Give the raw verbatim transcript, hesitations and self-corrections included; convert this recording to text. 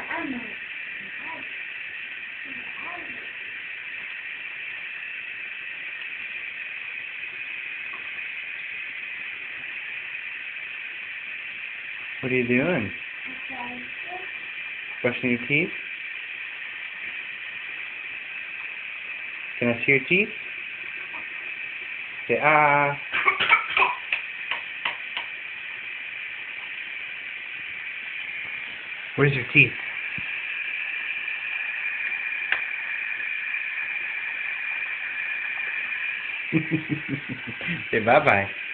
What are you doing? Brushing your teeth? Can I see your teeth? Say ah. Where's your teeth? Say bye-bye.